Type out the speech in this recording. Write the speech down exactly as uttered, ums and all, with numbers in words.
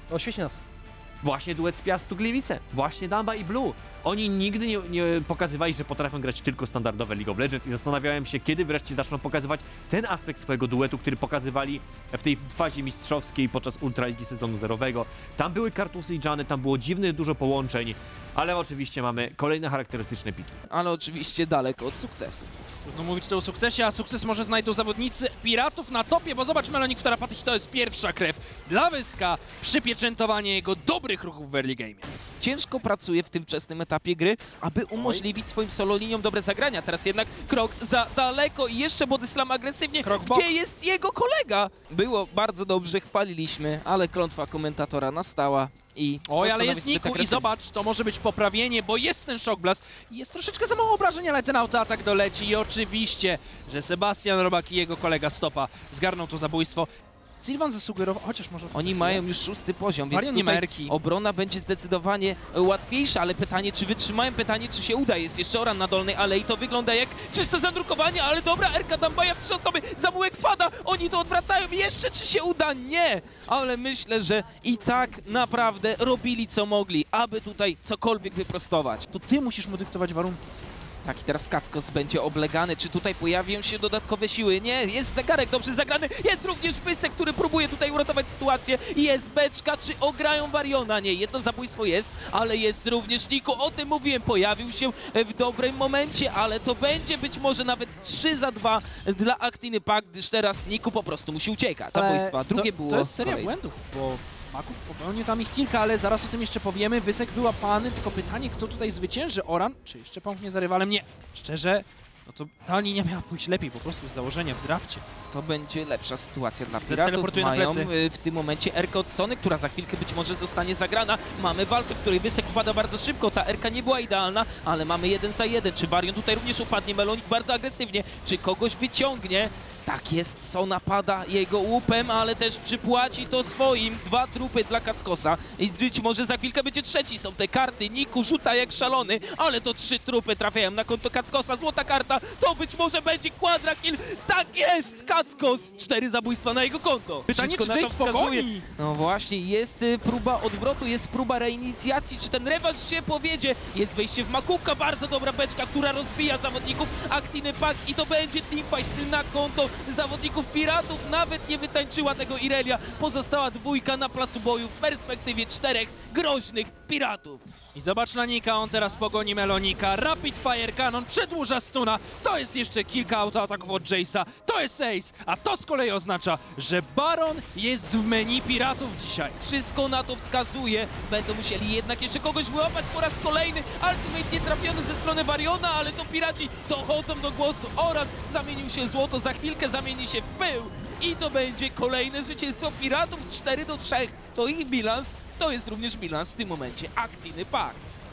Oświeć nas. Właśnie duet z Piastu Gliwice, właśnie Damba i Blue. Oni nigdy nie, nie pokazywali, że potrafią grać tylko standardowe League of Legends i zastanawiałem się, kiedy wreszcie zaczną pokazywać ten aspekt swojego duetu, który pokazywali w tej fazie mistrzowskiej podczas Ultraligi sezonu zerowego. Tam były Kartusy i Jany, tam było dziwne dużo połączeń, ale oczywiście mamy kolejne charakterystyczne piki. Ale oczywiście daleko od sukcesu. Trudno mówić to o sukcesie, a sukces może znajdą zawodnicy Piratów na topie, bo zobacz, Melonik w Tarapaty to jest pierwsza krew dla Wyska, przypieczętowanie jego dobrych ruchów w early game. Ciężko pracuje w tym wczesnym etapie gry, aby umożliwić swoim solo liniom dobre zagrania. Teraz jednak krok za daleko i jeszcze Bodyslam agresywnie. Krok w bok. Gdzie jest jego kolega? Było bardzo dobrze, chwaliliśmy, ale klątwa komentatora nastała. I Oj, ale jest zbyt Niku i agresywny. zobacz, to może być poprawienie, bo jest ten Shock Blast. Jest troszeczkę za mało obrażeń, ale ten autoatak doleci i oczywiście, że Sebastian Robak i jego kolega Stopa zgarną to zabójstwo. Sylvan zasugerował, chociaż może... Oni mają już szósty poziom, więc Varian nie ma tutaj erki. obrona będzie zdecydowanie łatwiejsza, ale pytanie, czy wytrzymają, pytanie, czy się uda. Jest jeszcze Oran na dolnej alei, to wygląda jak czyste zadrukowanie, ale dobra, Erka Dambaja w trzy osoby, Zamułek pada, oni to odwracają, jeszcze czy się uda? Nie! Ale myślę, że i tak naprawdę robili co mogli, aby tutaj cokolwiek wyprostować. To ty musisz mu dyktować warunki. Tak, i teraz Kackos będzie oblegany. Czy tutaj pojawią się dodatkowe siły? Nie, jest zegarek dobrze zagrany. Jest również Wysek, który próbuje tutaj uratować sytuację. Jest Beczka, czy ograją Variona? Nie, jedno zabójstwo jest, ale jest również Niku. O tym mówiłem, pojawił się w dobrym momencie, ale to będzie być może nawet trzy za dwa dla Actiny Pack, gdyż teraz Niku po prostu musi uciekać. Zabójstwa. Drugie to, było To jest seria kolejne. błędów, bo Maków popełnił tam ich kilka, ale zaraz o tym jeszcze powiemy. Wysek wyłapany, tylko pytanie, kto tutaj zwycięży? Oran, czy jeszcze pomknie za rywalem? Nie. Szczerze, no to ta linia miała pójść lepiej po prostu z założenia w drafcie. To będzie lepsza sytuacja dla Z Piratów. teleportuje na Mają plecy. y, w tym momencie Erkę od Sony, która za chwilkę być może zostanie zagrana. Mamy walkę, w której Wysek upada bardzo szybko. Ta Erka nie była idealna, ale mamy jeden za jeden. Czy Varian tutaj również upadnie? Melonik bardzo agresywnie. Czy kogoś wyciągnie? Tak jest, Sona pada jego łupem, ale też przypłaci to swoim. Dwa trupy dla Kackosa i być może za chwilkę będzie trzeci. Są te karty, Niku rzuca jak szalony, ale to trzy trupy trafiają na konto Kackosa. Złota karta, to być może będzie quadrakill. Tak jest, Kackos! Cztery zabójstwa na jego konto. Pytanie, Wszystko czy na to Jace wskazuje. pogoni? No właśnie, jest y, próba odwrotu, jest próba reinicjacji. Czy ten rewanż się powiedzie? Jest wejście w Makówka, bardzo dobra Beczka, która rozbija zawodników Actiny Pack i to będzie teamfight na konto zawodników Piratów. Nawet nie wytańczyła tego Irelia. Pozostała dwójka na placu boju w perspektywie czterech groźnych Piratów. I zobacz na Nika, on teraz pogoni Melonika. Rapid Fire Cannon przedłuża stuna. To jest jeszcze kilka autoataków od Jace'a. To jest ace, a to z kolei oznacza, że Baron jest w menu Piratów dzisiaj. Wszystko na to wskazuje. Będą musieli jednak jeszcze kogoś wyłapać po raz kolejny. Ultimate nie trafiony ze strony Variona, ale to Piraci dochodzą do głosu. Oran zamienił się w złoto, za chwilkę zamieni się w pył. I to będzie kolejne zwycięstwo Piratów cztery do trzech. To ich bilans, to jest również bilans w tym momencie Actiny Pack.